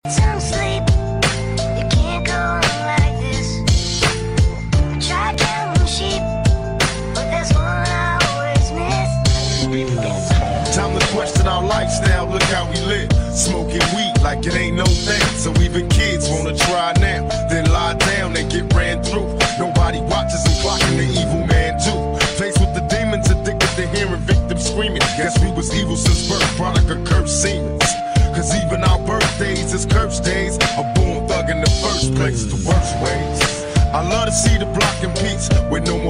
Some sleep, you can't go on like this. I try counting sheep, but there's one I always miss. Time to question our lifestyle, look how we live. Smoking weed like it ain't no thing. So even kids wanna try now, then lie down and get ran through. Nobody watches them clocking the evil man too. Faced with the demons, addicted to hearing victims screaming. Guess we was evil since birth, product of cursed semen. Cause even our birthdays is cursed days. A born thug in the first place, the worst ways. I love to see the block in peace with no